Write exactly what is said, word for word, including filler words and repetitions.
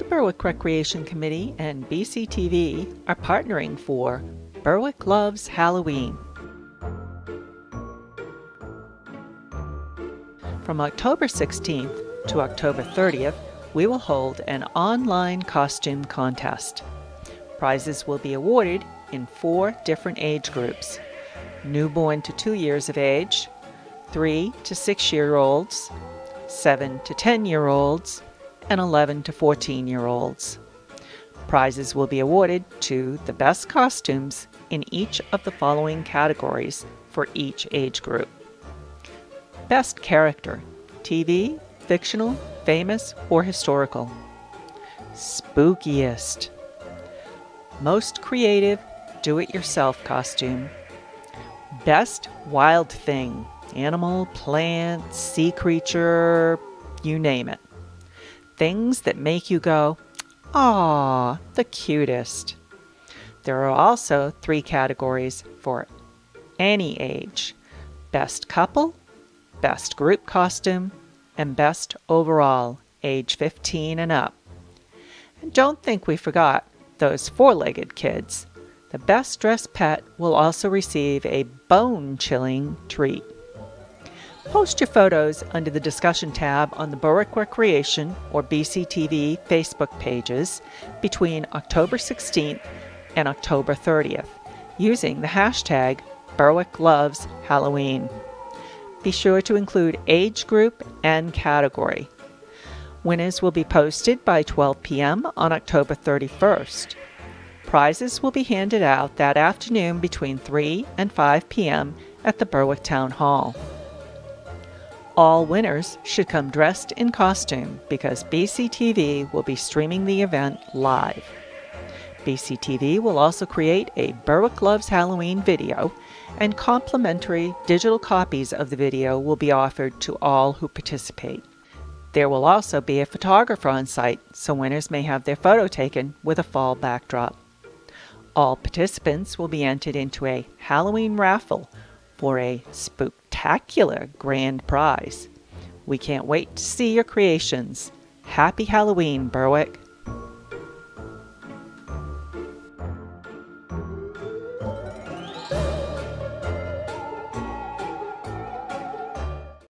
The Berwick Recreation Committee and B C T V are partnering for Berwick Loves Halloween. From October sixteenth to October thirtieth, we will hold an online costume contest. Prizes will be awarded in four different age groups: newborn to two years of age, three to six year olds, seven to ten year olds, and eleven to fourteen year olds. Prizes will be awarded to the best costumes in each of the following categories for each age group: Best Character, T V, Fictional, Famous, or Historical. Spookiest. Most Creative, Do-It-Yourself Costume. Best Wild Thing, Animal, Plant, Sea Creature, you name it. Things that make you go, "Aw, the cutest." There are also three categories for any age: Best Couple, Best Group Costume, and Best Overall, age fifteen and up. And don't think we forgot those four-legged kids. The Best Dressed Pet will also receive a bone-chilling treat. Post your photos under the discussion tab on the Berwick Recreation or B C T V Facebook pages between October sixteenth and October thirtieth using the hashtag Berwick Loves Halloween. Be sure to include age group and category. Winners will be posted by twelve p m on October thirty-first. Prizes will be handed out that afternoon between three and five p m at the Berwick Town Hall. All winners should come dressed in costume because B C T V will be streaming the event live. B C T V will also create a Berwick Loves Halloween video, and complimentary digital copies of the video will be offered to all who participate. There will also be a photographer on site, so winners may have their photo taken with a fall backdrop. All participants will be entered into a Halloween raffle for a spooktacular grand prize. We can't wait to see your creations. Happy Halloween, Berwick!